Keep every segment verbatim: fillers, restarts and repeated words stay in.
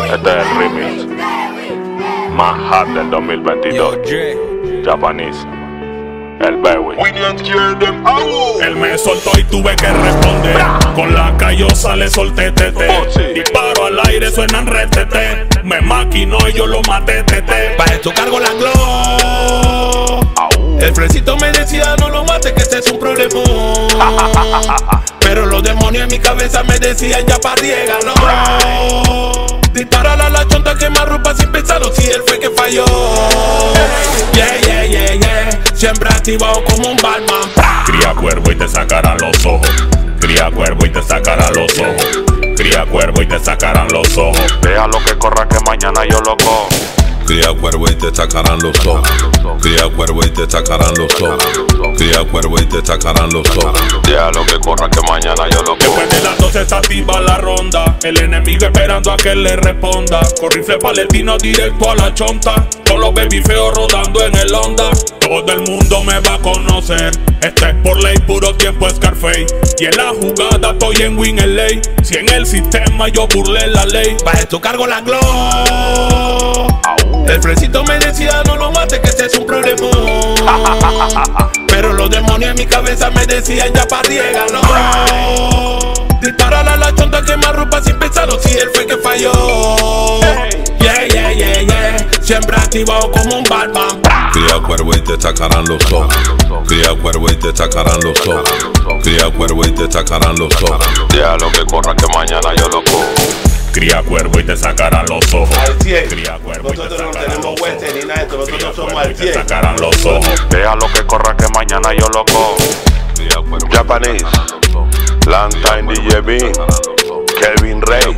Este es el remix más hot del dos mil veintidós. Japanese, el Baby. Él me soltó y tuve que responder. Con la callosa le solté tete. Disparo al aire, suenan retete. Me maquinó y yo lo maté tete. Pa' esto cargo la glow. El fresito me decía no lo mates, que este es un problema. Pero los demonios en mi cabeza me decían ya pa' riégalo. Disparala a la chonta que me arropa sin pensarlo, si él fue que falló. Yeah, yeah, yeah, yeah. Siempre activado como un Batman. Cría cuervo y te sacarán los ojos. Cría cuervo y te sacarán los ojos. Cría cuervo y te sacarán los ojos. Déjalo que corra que mañana yo lo cojo. Cría cuervo y te sacarán los ojos. Cría cuervo y te sacarán los ojos. Cría cuervo y te sacarán los ojos. Déjalo que corra que mañana yo lo cojo. Después de las doce se activa la ronda. El enemigo esperando a que le responda. Con rifle paletino directo a la chonta. Con los baby feos rodando en el Honda. Todo el mundo me va a conocer. Este es por ley, puro tiempo Scarface. Y en la jugada estoy en Win L A. Si en el sistema yo burlé la ley. Pa' esto cargo la glow. El fresito me decía no lo mates, que este es un problema. Pero los demonios en mi cabeza me decían ya pa' riégalo. Disparala a la chonta que me arropa sin pensarlo, si él fue que falló. Yeah, yeah, yeah, yeah. Siempre activado como un Batman. Cría cuervo y te sacarán los ojos. Cría cuervo y te sacarán los ojos. Cría cuervo y te sacarán los ojos. Déjalo que corra que mañana yo lo cojo. Cría cuervo y te sacarán los ojos. Cría cuervo y te sacarán los ojos. Nosotros no tenemos western ni nada de esto, nosotros somos al cien. Te sacarán los ojos. Déjalo que corra que mañana yo lo cojo. Japanese, Lantime D J B, Kelvin Rey.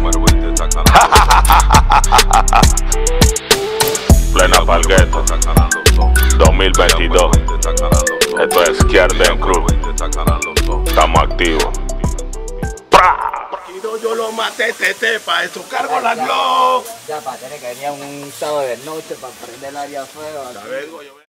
Plena Palgueta, dos mil veintidós. Esto es Kierden Cruz. Estamos activos. Yo lo maté, tete, pa' esto cargo la glow. Ya, para tener que venir un sábado de noche para prender el área feo. Ya vengo, yo vengo.